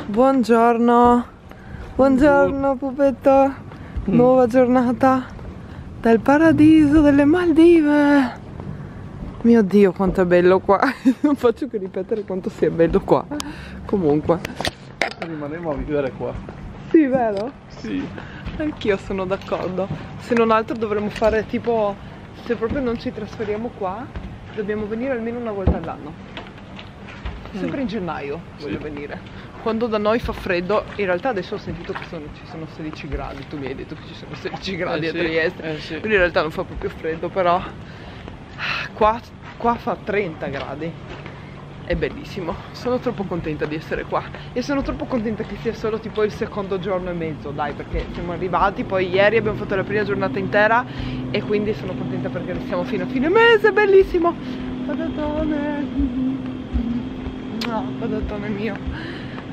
Buongiorno, buongiorno pupetto, nuova giornata dal paradiso delle Maldive. Mio Dio quanto è bello qua, non faccio che ripetere quanto sia bello qua. Comunque rimarremo a vivere qua. sì, vero? Sì. Anch'io sono d'accordo. Se non altro dovremmo fare tipo, se proprio non ci trasferiamo qua, dobbiamo venire almeno una volta all'anno. Sempre in gennaio voglio venire. Quando da noi fa freddo, in realtà adesso ho sentito che ci sono 16 gradi, tu mi hai detto che ci sono 16 gradi a Trieste, sì. quindi in realtà non fa proprio freddo, però qua fa 30 gradi, è bellissimo, sono troppo contenta di essere qua e sono troppo contenta che sia solo tipo il secondo giorno e mezzo, dai, perché siamo arrivati, poi ieri abbiamo fatto la prima giornata intera e quindi sono contenta perché restiamo fino a fine mese, bellissimo, patatone, no, patatone mio.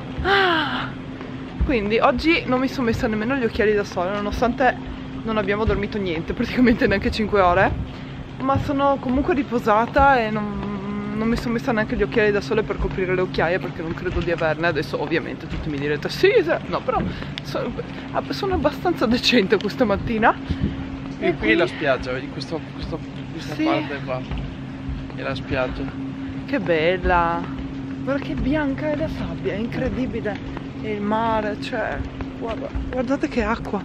Quindi oggi non mi sono messa nemmeno gli occhiali da sole, nonostante non abbiamo dormito niente, praticamente neanche 5 ore, ma sono comunque riposata e non mi sono messa neanche gli occhiali da sole per coprire le occhiaie perché non credo di averne. Adesso ovviamente tutti mi direte sì, no, però sono abbastanza decente questa mattina. E qui è la spiaggia, vedi questa sì, parte qua è la spiaggia. Che bella! Guarda che bianca è la sabbia, è incredibile. E il mare, cioè, guardate che acqua.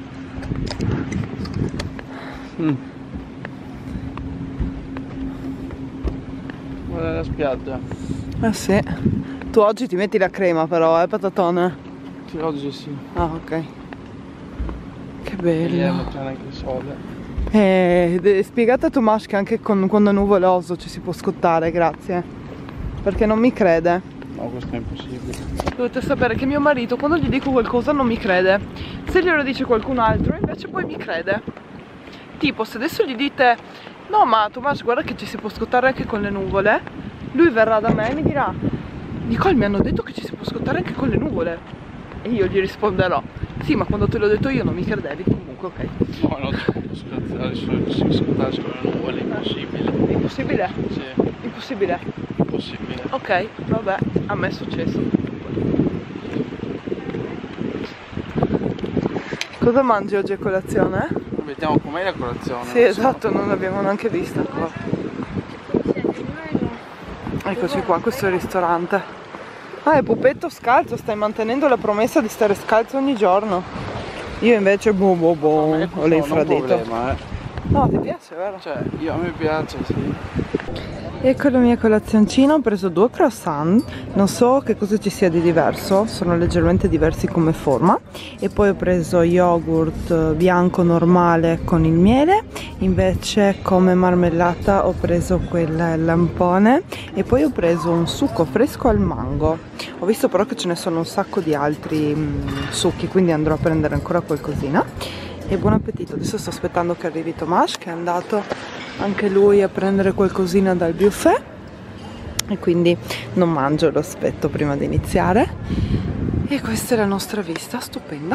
Guarda la spiaggia. Eh sì. Tu oggi ti metti la crema però, patatone? Sì, oggi sì. Ah, ok. Che Ieri bello. non c'è neanche il sole. Spiegate a Tomas che anche quando è nuvoloso ci si può scottare, grazie. Perché non mi crede. No, questo è impossibile. Dovete sapere che mio marito quando gli dico qualcosa non mi crede. Se glielo dice qualcun altro invece poi mi crede. Tipo se adesso gli dite no ma Tomas guarda che ci si può scottare anche con le nuvole, lui verrà da me e mi dirà Nicole mi hanno detto che ci si può scottare anche con le nuvole. E io gli risponderò sì ma quando te l'ho detto io non mi credevi, comunque ok. No, non si può scottare con le nuvole, è impossibile. Impossibile? Sì. Impossibile? Impossibile. Ok, vabbè, a me è successo. Cosa mangi oggi a colazione? Vediamo com'è la colazione. Sì, esatto, non l'abbiamo neanche vista qua. Eccoci qua, questo è il ristorante. Ah, è pupetto scalzo, stai mantenendo la promessa di stare scalzo ogni giorno. Io invece ho l'infradito. Problema, No, ti piace, vero? Cioè, a me piace, sì. Ecco la mia colazioncina, ho preso 2 croissant, non so che cosa ci sia di diverso, sono leggermente diversi come forma, e poi ho preso yogurt bianco normale con il miele, invece come marmellata ho preso quella al lampone, e poi ho preso un succo fresco al mango. Ho visto però che ce ne sono un sacco di altri succhi, quindi andrò a prendere ancora qualcosina. E buon appetito, adesso sto aspettando che arrivi Tomas che è andato anche lui a prendere qualcosina dal buffet e quindi non mangio, lo aspetto prima di iniziare. E questa è la nostra vista, stupenda.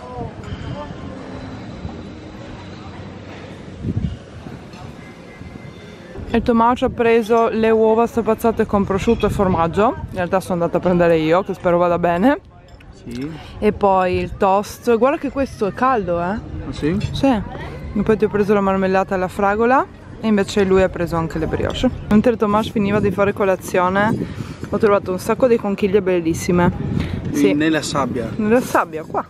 Il Tomas ha preso le uova strapazzate con prosciutto e formaggio, in realtà sono andata a prendere io, che spero vada bene. Sì. E poi il toast, guarda che questo è caldo, Ah, sì? Sì. E poi ti ho preso la marmellata alla fragola e invece lui ha preso anche le brioche. Mentre Tomas finiva di fare colazione ho trovato un sacco di conchiglie bellissime. Sì. Nella sabbia. Nella sabbia, qua.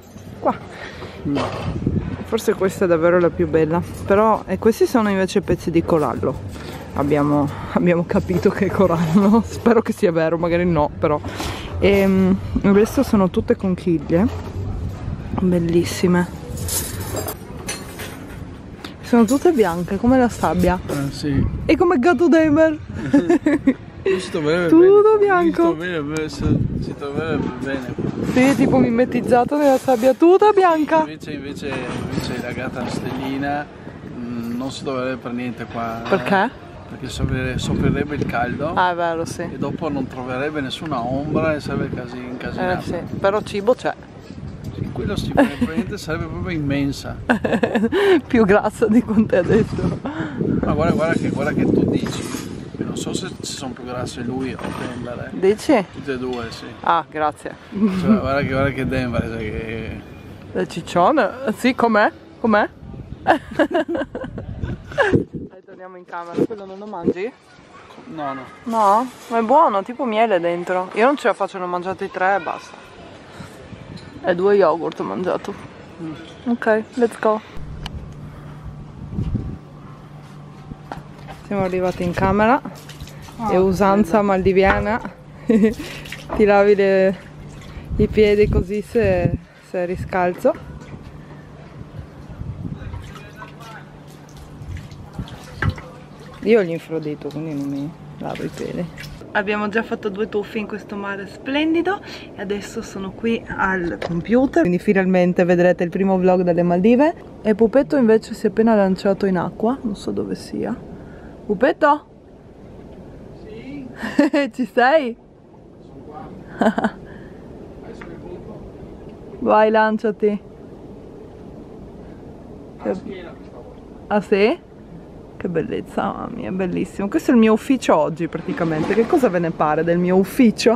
Forse questa è davvero la più bella. Però questi sono invece pezzi di corallo. Abbiamo capito che è corallo. Spero che sia vero, magari no, però. E il resto sono tutte conchiglie bellissime, sono tutte bianche come la sabbia. Sì. E come gatto Demer. Tutto bene, tutto bianco. Si troverebbe bene. Sì, tipo mimetizzato nella sabbia tutta bianca. Invece la gatta stellina non si dovrebbe per niente qua. Perché? Perché soffrirebbe il caldo. Ah, è vero, sì. E dopo non troverebbe nessuna ombra e sarebbe incasinato. Sì, però cibo c'è. Sì, quello sì, probabilmente sarebbe proprio immensa. Più grassa di quanto è adesso. Ma guarda che tu dici, non so se sono più grasse lui o Denver. Dici? Tutte e due, sì. Ah, grazie. Cioè, guarda che Denver, sai che... La ciccione? Sì, com'è? Com'è? Dai, torniamo in camera. Quello non lo mangi? No, no. No? Ma è buono, tipo miele dentro. Io non ce la faccio, ne ho mangiati 3 e basta. E 2 yogurt ho mangiato. Ok, let's go. Siamo arrivati in camera. È usanza maldiviana. Ti lavi i piedi così se eri scalzo. Io ho l'infrodito, quindi non mi lavo i piedi. Abbiamo già fatto 2 tuffi in questo mare splendido e adesso sono qui al computer, quindi finalmente vedrete il primo vlog dalle Maldive. E Pupetto invece si è appena lanciato in acqua, non so dove sia. Pupetto? Sì? Ci sei? Sono qua. Adesso mi punto. Vai, lanciati. Schiena questa volta. Ah sì? Che bellezza, mamma mia, bellissimo. Questo è il mio ufficio oggi praticamente. Che cosa ve ne pare del mio ufficio?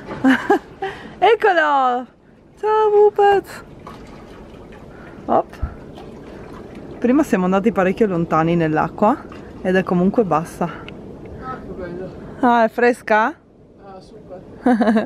Eccolo! Ciao Pupet! Hop. Prima siamo andati parecchio lontani nell'acqua ed è comunque bassa. Ah, che bello. Ah, è fresca? Ah, super.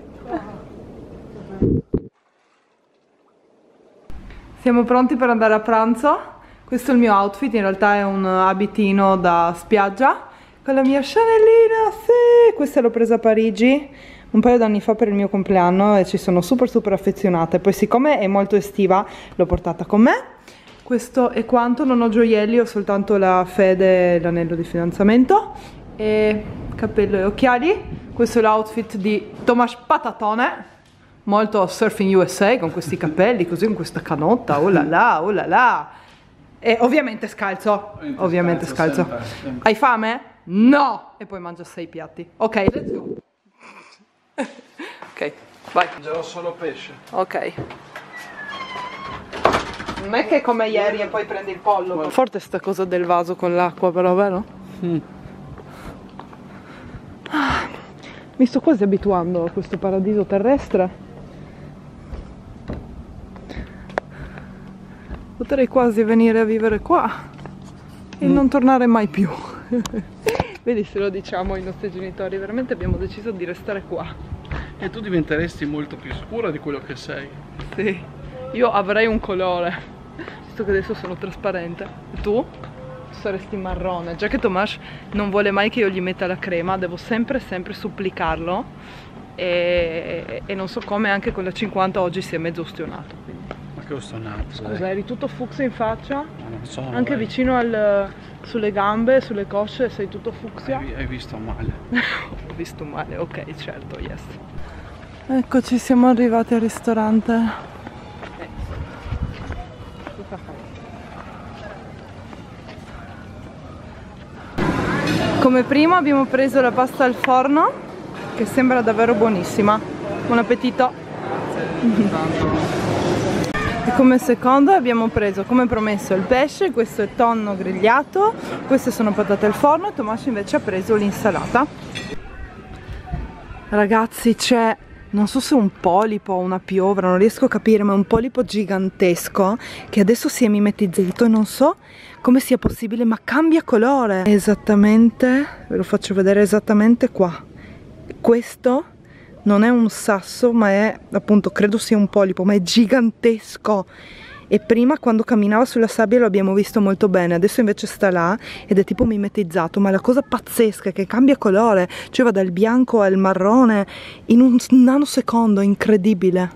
Siamo pronti per andare a pranzo. Questo è il mio outfit, in realtà è un abitino da spiaggia con la mia Chanelina, sì! Questa l'ho presa a Parigi un paio d'anni fa per il mio compleanno e ci sono super affezionata. Poi siccome è molto estiva l'ho portata con me. Questo è quanto, non ho gioielli, ho soltanto la fede e l'anello di fidanzamento e cappello e occhiali. Questo è l'outfit di Tomasz Patatone, molto Surfing USA, con questi capelli così, con questa canotta, oh là là, oh là là. E ovviamente scalzo, ovviamente scalzo. Hai fame? No! E poi mangia 6 piatti. Ok, let's go. Ok, vai. Mangerò solo pesce. Ok. Non è che come ieri e poi prendi il pollo. Forte sta cosa del vaso con l'acqua però, vero? Mi sto quasi abituando a questo paradiso terrestre. Potrei quasi venire a vivere qua e non tornare mai più. Vedi, se lo diciamo ai nostri genitori, veramente abbiamo deciso di restare qua. E tu diventeresti molto più scura di quello che sei. Sì, io avrei un colore, visto che adesso sono trasparente. E tu? Saresti marrone. Già che Tomasz non vuole mai che io gli metta la crema, devo sempre supplicarlo. E non so come, anche con la 50 oggi si è mezzo ustionato. Quindi. Che ho stonato. Scusa, eri tutto fucsia in faccia? Non so, anche vicino sulle gambe, sulle cosce, sei tutto fucsia? Hai visto male. Ho visto male, ok, certo, yes. Eccoci, siamo arrivati al ristorante. Come prima abbiamo preso la pasta al forno, che sembra davvero buonissima. Buon appetito! E come secondo abbiamo preso, come promesso, il pesce. Questo è tonno grigliato, queste sono patate al forno e Tomasz invece ha preso l'insalata. Ragazzi, c'è, non so se un polipo o una piovra, non riesco a capire, ma è un polipo gigantesco che adesso si è mimetizzato e non so come sia possibile, ma cambia colore. Esattamente, ve lo faccio vedere esattamente qua. Questo non è un sasso, ma è appunto, credo sia un polipo, ma è gigantesco. E prima quando camminava sulla sabbia lo abbiamo visto molto bene, adesso invece sta là ed è tipo mimetizzato. Ma la cosa pazzesca è che cambia colore, cioè va dal bianco al marrone in un nanosecondo, incredibile.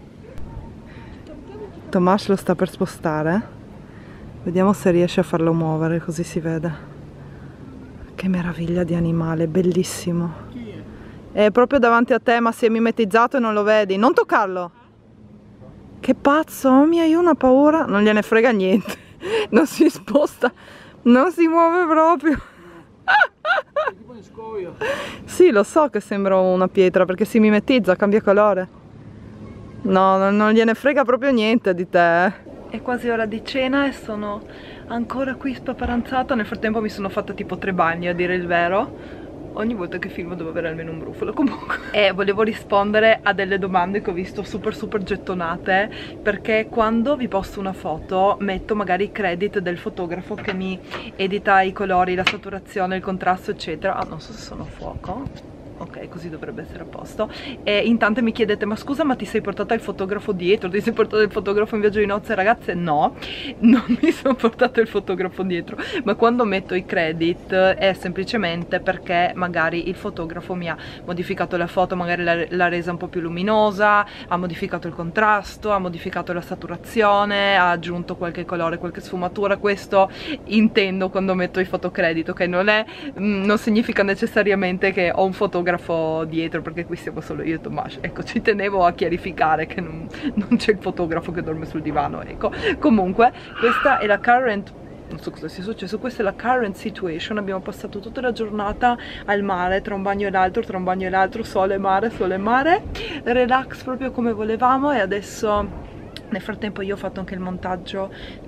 Tomasz lo sta per spostare, vediamo se riesce a farlo muovere, così si vede. Che meraviglia di animale, bellissimo. È proprio davanti a te, ma si è mimetizzato e non lo vedi. Non toccarlo! Che pazzo, oh mia, io ho una paura. Non gliene frega niente. Non si sposta, non si muove proprio. È tipo in scoglio. Sì, lo so che sembra una pietra perché si mimetizza, cambia colore. No, non gliene frega proprio niente di te. È quasi ora di cena e sono ancora qui spaparanzata. Nel frattempo mi sono fatta tipo 3 bagni, a dire il vero. Ogni volta che filmo devo avere almeno un brufolo. Comunque, e volevo rispondere a delle domande che ho visto super gettonate, perché quando vi posto una foto metto magari i credit del fotografo che mi edita i colori, la saturazione, il contrasto eccetera. Ah, non so se sono a fuoco. Ok, così dovrebbe essere a posto. E in tante mi chiedete: ma scusa, ma ti sei portata il fotografo dietro? Ti sei portato il fotografo in viaggio di nozze? Ragazze, no, non mi sono portato il fotografo dietro. Ma quando metto i credit è semplicemente perché magari il fotografo mi ha modificato la foto, magari l'ha resa un po' più luminosa, ha modificato il contrasto, ha modificato la saturazione, ha aggiunto qualche colore, qualche sfumatura. Questo intendo quando metto i fotocredit, ok? Non significa necessariamente che ho un fotografo dietro, perché qui siamo solo io e Tomas. Ecco, ci tenevo a chiarificare che non c'è il fotografo che dorme sul divano, ecco. Comunque questa è la current, non so cosa sia successo, questa è la current situation. Abbiamo passato tutta la giornata al mare, tra un bagno e l'altro, tra un bagno e l'altro, sole e mare, relax proprio come volevamo. E adesso nel frattempo io ho fatto anche il montaggio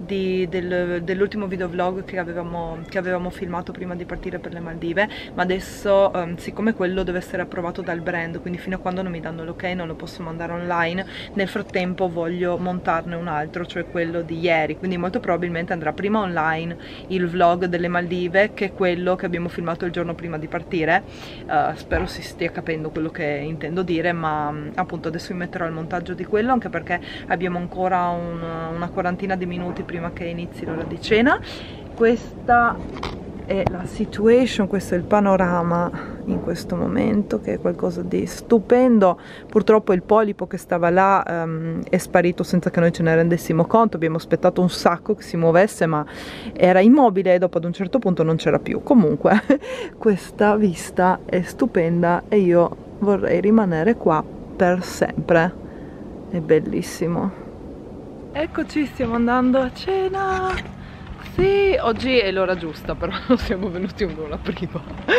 dell'ultimo videovlog che avevamo filmato prima di partire per le Maldive, ma adesso siccome quello deve essere approvato dal brand, quindi fino a quando non mi danno l'ok non lo posso mandare online, nel frattempo voglio montarne un altro, cioè quello di ieri, quindi molto probabilmente andrà prima online il vlog delle Maldive che quello che abbiamo filmato il giorno prima di partire. Spero si stia capendo quello che intendo dire, ma appunto adesso mi metterò al montaggio di quello, anche perché abbiamo ancora una quarantina di minuti prima che inizi l'ora di cena. Questa è la situation, questo è il panorama in questo momento, che è qualcosa di stupendo. Purtroppo il polipo che stava là è sparito senza che noi ce ne rendessimo conto. Abbiamo aspettato un sacco che si muovesse, ma era immobile e dopo ad un certo punto non c'era più. Comunque questa vista è stupenda e io vorrei rimanere qua per sempre, è bellissimo. Eccoci, stiamo andando a cena. Sì, oggi è l'ora giusta, però siamo venuti un'ora prima.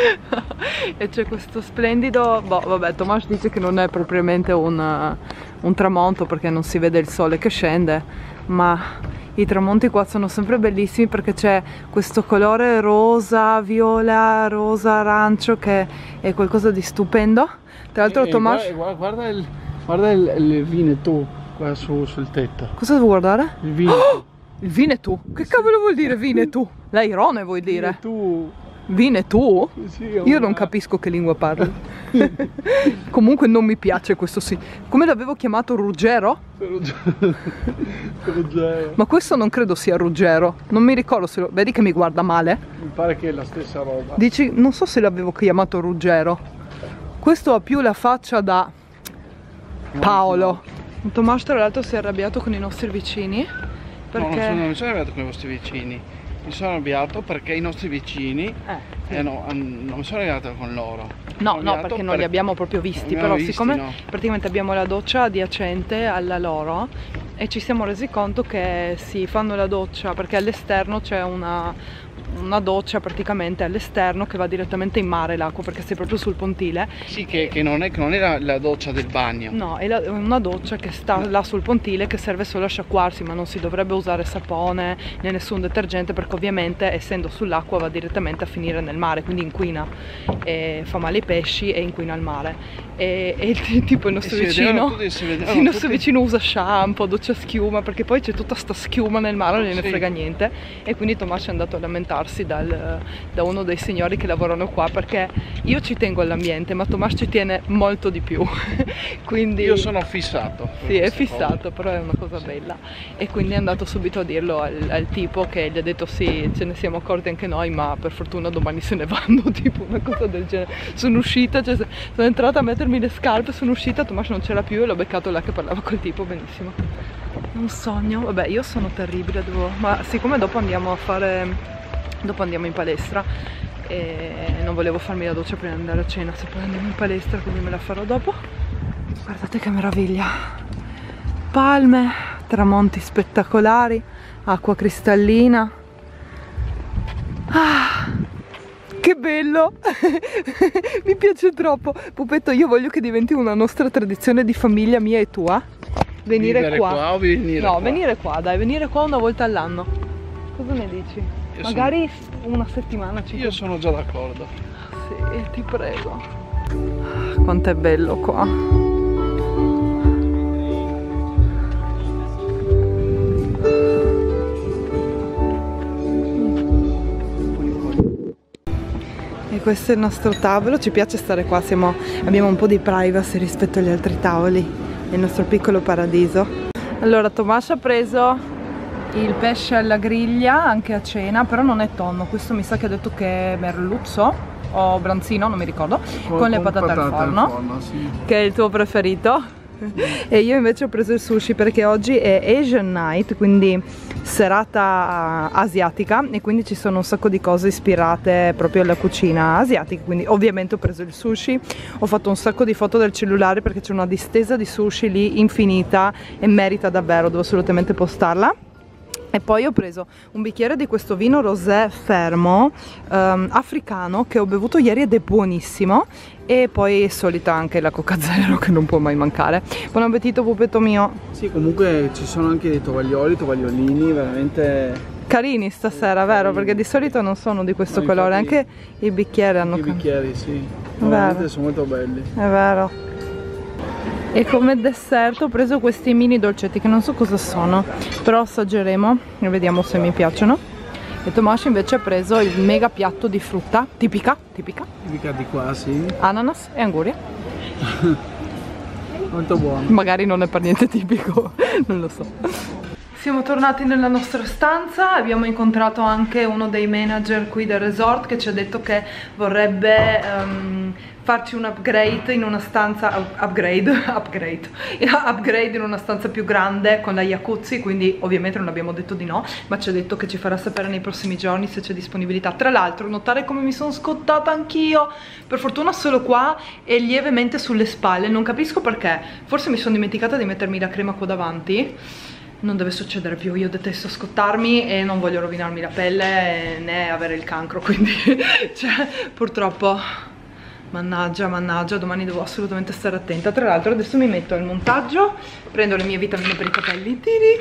E c'è questo splendido, vabbè, Tomas dice che non è propriamente un tramonto perché non si vede il sole che scende, ma i tramonti qua sono sempre bellissimi perché c'è questo colore rosa, viola, rosa, arancio, che è qualcosa di stupendo. Tra l'altro Tomas... Guarda il Vinetou qua sul tetto. Cosa devo guardare? Il Vinetou. Il Vinetou? Che cavolo vuol dire Vinetou? L'airone vuoi dire? Vinetou? Sì, io non capisco che lingua parli. Comunque non mi piace questo sì. Come l'avevo chiamato, Ruggero? Ruggero. Ma questo non credo sia Ruggero. Non mi ricordo se lo... Vedi che mi guarda male? Mi pare che è la stessa roba. Dici, non so se l'avevo chiamato Ruggero. Questo ha più la faccia da Paolo. Tomas tra l'altro si è arrabbiato con i nostri vicini perché... No, non mi sono arrabbiato con i vostri vicini. Mi sono arrabbiato perché i nostri vicini non mi sono arrabbiato con loro. No, perché non li abbiamo proprio visti, però siccome praticamente abbiamo la doccia adiacente alla loro e ci siamo resi conto che si fanno la doccia perché all'esterno c'è una doccia praticamente all'esterno che va direttamente in mare l'acqua, perché sei proprio sul pontile. Sì, che non è la doccia del bagno. No, è una doccia che sta là sul pontile, che serve solo a sciacquarsi, ma non si dovrebbe usare sapone né nessun detergente, perché ovviamente essendo sull'acqua va direttamente a finire nel mare, quindi inquina e fa male ai pesci e inquina il mare. E tipo il nostro vicino vicino usa shampoo, doccia schiuma, perché poi c'è tutta sta schiuma nel mare, non gliene frega niente. E quindi Tomas è andato a lamentarsi da uno dei signori che lavorano qua, perché io ci tengo all'ambiente ma Tomas ci tiene molto di più. Quindi io sono fissato. Sì, è fissato, però è una cosa bella. E quindi è andato subito a dirlo al tipo, che gli ha detto sì, ce ne siamo accorti anche noi, ma per fortuna domani se ne vanno, tipo una cosa del genere. Sono uscita, cioè, sono entrata a mettermi le scarpe, sono uscita, Tomas non c'era più e l'ho beccato là che parlava col tipo, benissimo. Un sogno, vabbè, io sono terribile, ma siccome dopo andiamo in palestra e non volevo farmi la doccia prima di andare a cena, se poi andiamo in palestra, quindi me la farò dopo. Guardate che meraviglia, palme, tramonti spettacolari, acqua cristallina. Che bello! Mi piace troppo. Pupetto, io voglio che diventi una nostra tradizione di famiglia, mia e tua, venire qua. Venire qua, dai, venire qua una volta all'anno. Cosa ne dici? Magari una settimana. Io sono già d'accordo. Sì, ti prego. Quanto è bello qua. E questo è il nostro tavolo, ci piace stare qua, abbiamo un po' di privacy rispetto agli altri tavoli, è il nostro piccolo paradiso. Allora Tomas ha preso il pesce alla griglia anche a cena, però non è tonno, questo mi sa che ha detto che è merluzzo o branzino, non mi ricordo, con le patate al forno, sì, che è il tuo preferito. E io invece ho preso il sushi perché oggi è Asian Night, quindi serata asiatica, e quindi ci sono un sacco di cose ispirate proprio alla cucina asiatica, quindi ovviamente ho preso il sushi, ho fatto un sacco di foto del cellulare perché c'è una distesa di sushi lì infinita e merita davvero, devo assolutamente postarla. E poi ho preso un bicchiere di questo vino rosé fermo africano che ho bevuto ieri ed è buonissimo, e poi solita anche la Coca Zero che non può mai mancare. Buon appetito pupetto mio. Sì, comunque ci sono anche dei tovagliolini veramente carini stasera, vero? Perché di solito non sono di questo colore, anche i bicchieri hanno cambiato. I bicchieri sì, veramente sono molto belli. È vero. E come dessert ho preso questi mini dolcetti che non so cosa sono, però assaggeremo e vediamo se mi piacciono. E Tomas invece ha preso il mega piatto di frutta tipica di qua, sì, ananas e anguria. Molto buono. Magari non è per niente tipico, non lo so. Siamo tornati nella nostra stanza, abbiamo incontrato anche uno dei manager qui del resort che ci ha detto che vorrebbe farci un upgrade in una stanza, upgrade in una stanza più grande con la jacuzzi, quindi ovviamente non abbiamo detto di no, ma ci ha detto che ci farà sapere nei prossimi giorni se c'è disponibilità. Tra l'altro notare come mi sono scottata anch'io, per fortuna solo qua e lievemente sulle spalle, non capisco perché, forse mi sono dimenticata di mettermi la crema qua davanti. Non deve succedere più, io detesto scottarmi e non voglio rovinarmi la pelle né avere il cancro, quindi cioè purtroppo mannaggia, domani devo assolutamente stare attenta. Tra l'altro adesso mi metto al montaggio, prendo le mie vitamine per i capelli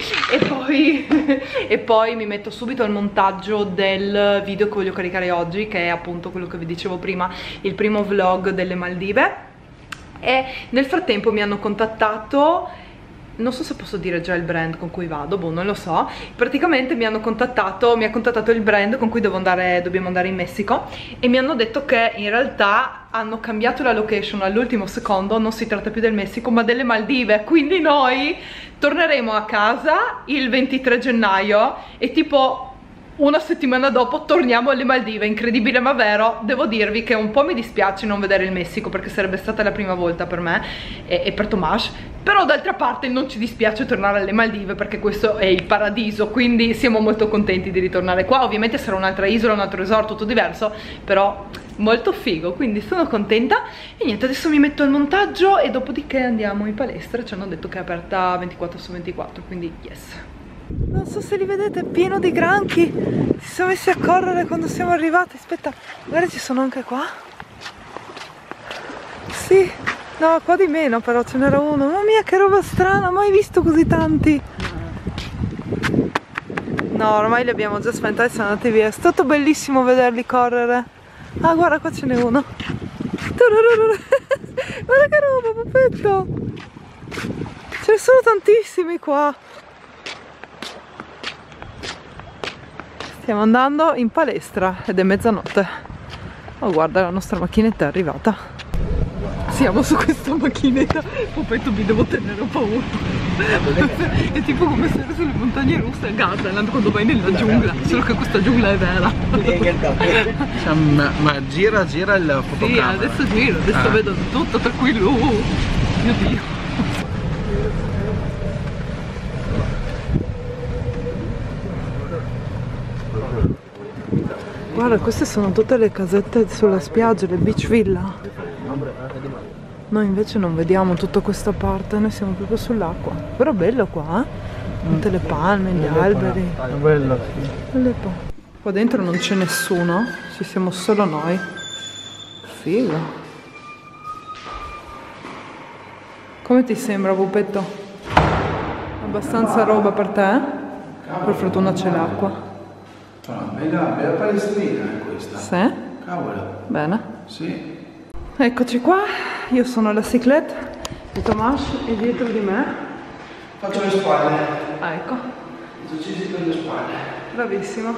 e poi mi metto subito al montaggio del video che voglio caricare oggi, che è appunto quello che vi dicevo prima, il primo vlog delle Maldive. E nel frattempo mi hanno contattato, non so se posso dire già il brand con cui vado, boh, non lo so. Praticamente mi ha contattato il brand con cui dobbiamo andare in Messico, e mi hanno detto che in realtà hanno cambiato la location all'ultimo secondo, non si tratta più del Messico ma delle Maldive, quindi noi torneremo a casa il 23 gennaio e tipo una settimana dopo torniamo alle Maldive. Incredibile ma vero. Devo dirvi che un po' mi dispiace non vedere il Messico perché sarebbe stata la prima volta per me e per Tomas, però d'altra parte non ci dispiace tornare alle Maldive perché questo è il paradiso, quindi siamo molto contenti di ritornare qua. Ovviamente sarà un'altra isola, un altro resort, tutto diverso, però molto figo, quindi sono contenta. E niente, adesso mi metto al montaggio e dopodiché andiamo in palestra. Ci hanno detto che è aperta 24/24, quindi yes. Non so se li vedete, è pieno di granchi. Si sono messi a correre quando siamo arrivati. Aspetta, magari ci sono anche qua. Sì, no, qua di meno però ce n'era uno. Mamma mia, che roba strana, mai visto così tanti. No, ormai li abbiamo già spaventati e sono andati via. È stato bellissimo vederli correre. Ah, guarda, qua ce n'è uno. Guarda che roba, pupetto. Ce ne sono tantissimi qua. Stiamo andando in palestra ed è mezzanotte. Oh, guarda, la nostra macchinetta è arrivata. Siamo su questa macchinetta. Pupetto, mi devo tenere paura. È tipo come stare sulle montagne russe a Gardaland quando vai nella giungla, solo che questa giungla è vera. Ma gira il fotocamera. Sì, adesso giro, adesso vedo tutto, tra cui lui. Mio Dio. Guarda, queste sono tutte le casette sulla spiaggia, le beach villa. Noi invece non vediamo tutta questa parte, noi siamo proprio sull'acqua. Però bello qua, tutte le palme, gli alberi. È bello, sì. Qua dentro non c'è nessuno, ci siamo solo noi. Figo. Come ti sembra, pupetto? Abbastanza roba per te? Per fortuna c'è l'acqua. Bella palestrina è questa. Sì? Cavolo. Bene. Sì. Eccoci qua, io sono la cyclette di Tomas e dietro di me Faccio le spalle. ah, ecco, Esercizi per le spalle. bravissimo.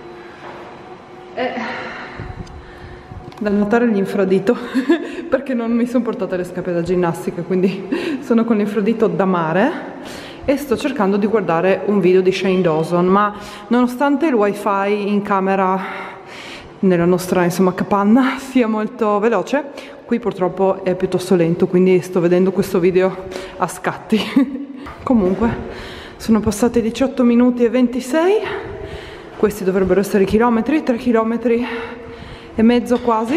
E da notare l'infradito perché non mi sono portata le scarpe da ginnastica, quindi sono con l'infradito da mare e sto cercando di guardare un video di Shane Dawson, ma nonostante il wifi in camera nella nostra insomma capanna sia molto veloce, qui purtroppo è piuttosto lento, quindi sto vedendo questo video a scatti. Comunque sono passati 18 minuti e 26, questi dovrebbero essere i chilometri, 3 chilometri e mezzo quasi.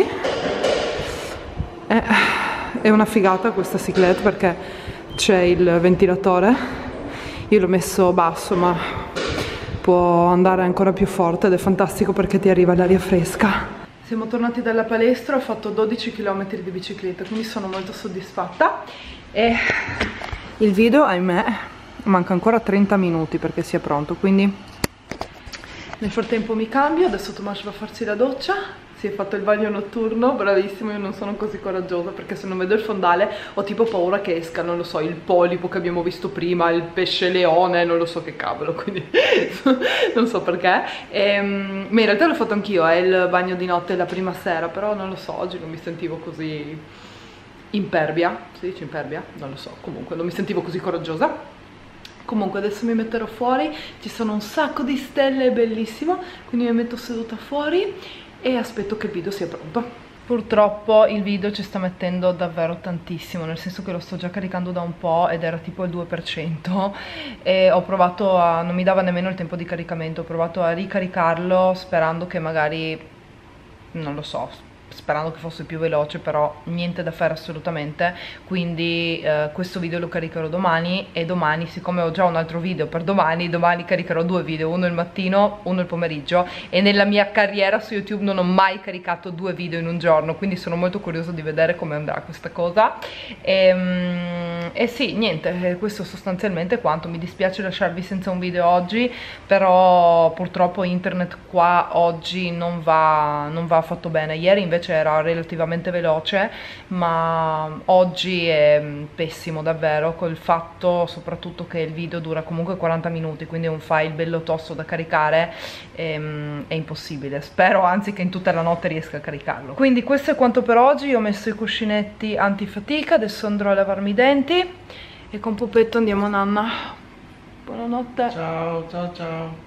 È una figata questa cyclette perché c'è il ventilatore, io l'ho messo basso ma può andare ancora più forte ed è fantastico perché ti arriva l'aria fresca. Siamo tornati dalla palestra, ho fatto 12 km di bicicletta, quindi sono molto soddisfatta e il video, ahimè, manca ancora 30 minuti perché sia pronto, quindi nel frattempo mi cambio, adesso Tomas va a farsi la doccia. Si è fatto il bagno notturno, bravissimo, io non sono così coraggiosa perché se non vedo il fondale ho tipo paura che esca, non lo so, il polipo che abbiamo visto prima, il pesce leone, non lo so che cavolo, quindi non so perché. Ma in realtà l'ho fatto anch'io, è il bagno di notte la prima sera, però non lo so, oggi non mi sentivo così impervia, si dice impervia? Non lo so, comunque non mi sentivo così coraggiosa. Comunque adesso mi metterò fuori, ci sono un sacco di stelle, è bellissimo, quindi mi metto seduta fuori e aspetto che il video sia pronto. Purtroppo il video ci sta mettendo davvero tantissimo, nel senso che lo sto già caricando da un po' ed era tipo il 2% e ho provato a... non mi dava nemmeno il tempo di caricamento, ho provato a ricaricarlo sperando che magari, non lo so, sperando che fosse più veloce, però niente da fare assolutamente, quindi questo video lo caricherò domani e domani, siccome ho già un altro video per domani caricherò 2 video, uno il mattino, uno il pomeriggio, e nella mia carriera su YouTube non ho mai caricato 2 video in un giorno, quindi sono molto curiosa di vedere come andrà questa cosa. E sì, niente, questo sostanzialmente è quanto. Mi dispiace lasciarvi senza un video oggi, però purtroppo internet qua oggi non va affatto bene. Ieri invece era relativamente veloce, ma oggi è pessimo davvero, col fatto soprattutto che il video dura comunque 40 minuti, quindi è un file bello tosto da caricare, è impossibile. Spero anzi che in tutta la notte riesca a caricarlo. Quindi questo è quanto per oggi. Io ho messo i cuscinetti antifatica, adesso andrò a lavarmi i denti e con Pupetto andiamo a nanna. Buonanotte. Ciao, ciao, ciao.